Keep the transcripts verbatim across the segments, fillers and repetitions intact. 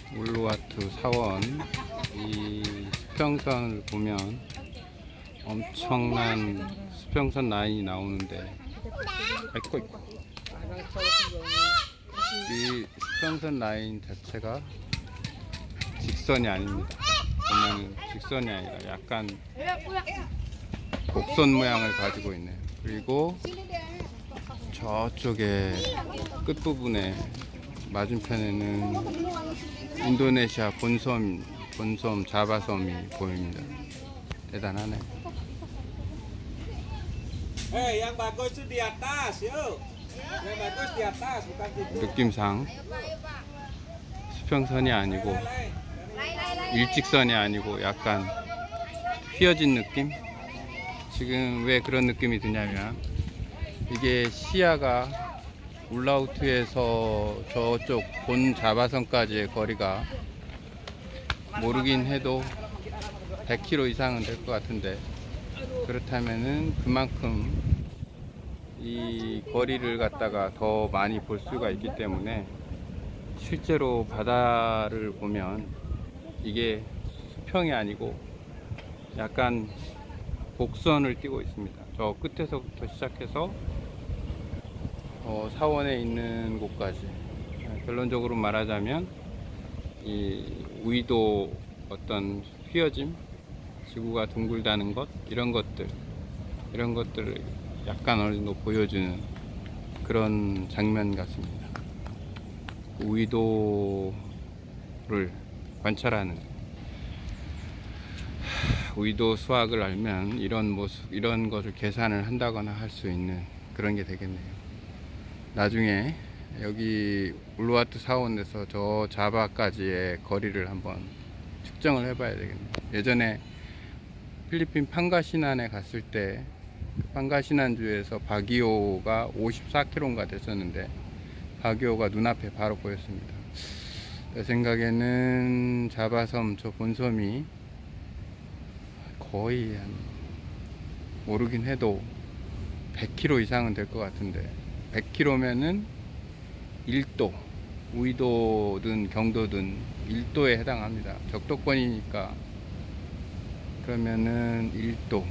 울루와투 사원 이 수평선을 보면 엄청난 수평선 라인이 나오는데, 아이고, 이 수평선 라인 자체가 직선이 아닙니다. 보면 직선이 아니라 약간 곡선 모양을 가지고 있네요. 그리고 저쪽에 끝부분에 맞은편에는 인도네시아 본섬, 본섬 자바섬이 보입니다. 대단하네. 느낌상 수평선이 아니고 일직선이 아니고 약간 휘어진 느낌? 지금 왜 그런 느낌이 드냐면, 이게 시야가 울라우트에서 저쪽 본 자바섬까지의 거리가 모르긴 해도 백 킬로미터 이상은 될 것 같은데, 그렇다면은 그만큼 이 거리를 갖다가 더 많이 볼 수가 있기 때문에, 실제로 바다를 보면 이게 수평이 아니고 약간 곡선을 띠고 있습니다. 저 끝에서부터 시작해서 어, 사원에 있는 곳까지. 결론적으로 말하자면 이 우이도 어떤 휘어짐, 지구가 둥글다는 것, 이런 것들 이런 것들을 약간 어느 정도 보여주는 그런 장면 같습니다. 우이도를 관찰하는, 우이도 수학을 알면 이런 모습, 이런 것을 계산을 한다거나 할 수 있는 그런 게 되겠네요. 나중에 여기 울루와투 사원에서 저 자바까지의 거리를 한번 측정을 해봐야 되겠네요. 예전에 필리핀 판가시난에 갔을 때 판가시난주에서 바기오가 오십사 킬로미터인가 됐었는데, 바기오가 눈앞에 바로 보였습니다. 제 생각에는 자바섬 저 본섬이 거의 한, 모르긴 해도 백 킬로미터 이상은 될 것 같은데, 백 킬로미터면은 일 도, 우이도든 경도든 일 도에 해당합니다. 적도권이니까. 그러면은 일 도.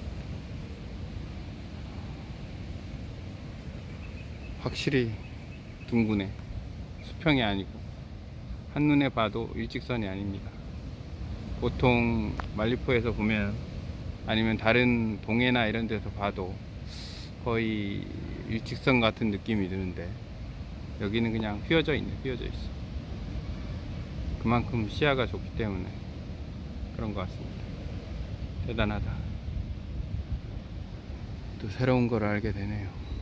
확실히 둥근해. 수평이 아니고 한눈에 봐도 일직선이 아닙니다. 보통 말리포에서 보면, 아니면 다른 동해나 이런 데서 봐도 거의 일직선 같은 느낌이 드는데, 여기는 그냥 휘어져 있네. 휘어져 있어. 그만큼 시야가 좋기 때문에 그런 것 같습니다. 대단하다. 또 새로운 걸 알게 되네요.